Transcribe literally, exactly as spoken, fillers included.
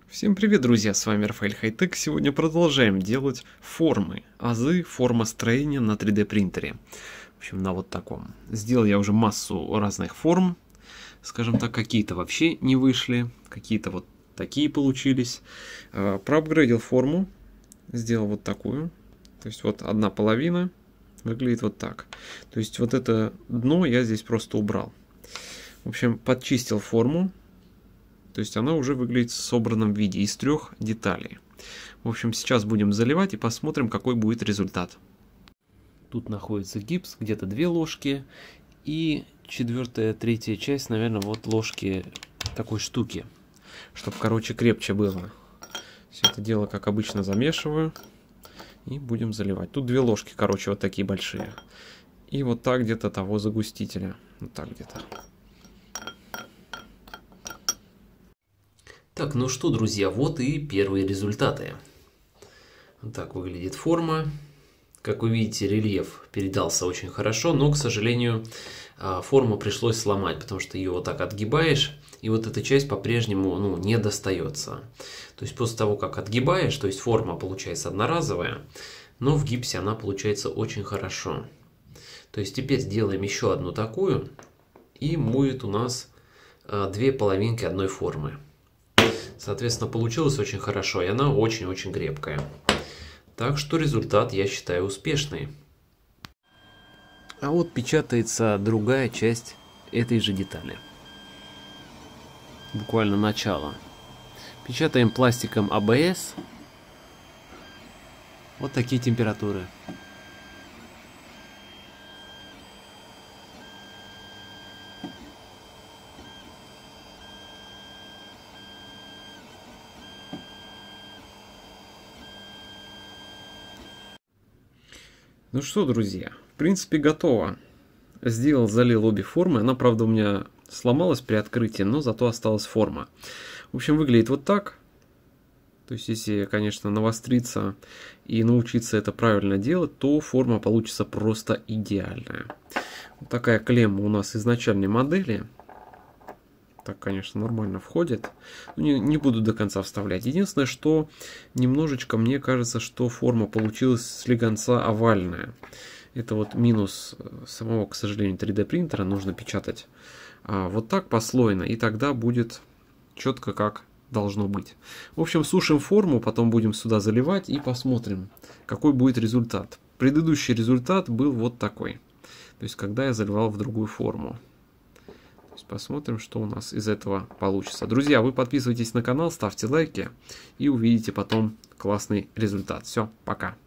Всем привет, друзья, с вами Рафаэль Хайтек. Сегодня продолжаем делать формы, азы формостроения на три дэ принтере. В общем, на вот таком. Сделал я уже массу разных форм. Скажем так, какие-то вообще не вышли, какие-то вот такие получились. Проапгрейдил форму, сделал вот такую. То есть вот одна половина выглядит вот так. То есть вот это дно я здесь просто убрал. В общем, подчистил форму. То есть она уже выглядит в собранном виде из трех деталей. В общем, сейчас будем заливать и посмотрим, какой будет результат. Тут находится гипс, где-то две ложки. И четвертая, третья часть, наверное, вот ложки такой штуки. Чтобы, короче, крепче было. Все это дело, как обычно, замешиваю. И будем заливать. Тут две ложки, короче, вот такие большие. И вот так где-то того загустителя. Вот так где-то. Так, ну что, друзья, вот и первые результаты. Вот так выглядит форма. Как вы видите, рельеф передался очень хорошо, но, к сожалению, форму пришлось сломать, потому что ее вот так отгибаешь, и вот эта часть по-прежнему ну, не достается. То есть после того, как отгибаешь, то есть форма получается одноразовая, но в гипсе она получается очень хорошо. То есть теперь сделаем еще одну такую, и будет у нас две половинки одной формы. Соответственно, получилось очень хорошо, и она очень-очень крепкая. Так что результат, я считаю, успешный. А вот печатается другая часть этой же детали. Буквально начало. Печатаем пластиком а бэ эс. Вот такие температуры. Ну что, друзья, в принципе готово. Сделал, залил обе формы. Она, правда, у меня сломалась при открытии, но зато осталась форма. В общем, выглядит вот так. То есть, если, конечно, навостриться и научиться это правильно делать, то форма получится просто идеальная. Вот такая клемма у нас изначальной модели. Так, конечно, нормально входит. Не, не буду до конца вставлять. Единственное, что немножечко мне кажется, что форма получилась слегонца овальная. Это вот минус самого, к сожалению, три дэ принтера. Нужно печатать а, вот так послойно, и тогда будет четко как должно быть. В общем, сушим форму, потом будем сюда заливать и посмотрим, какой будет результат. Предыдущий результат был вот такой. То есть, когда я заливал в другую форму. Посмотрим, что у нас из этого получится. Друзья, вы подписывайтесь на канал, ставьте лайки и увидите потом классный результат. Все, пока.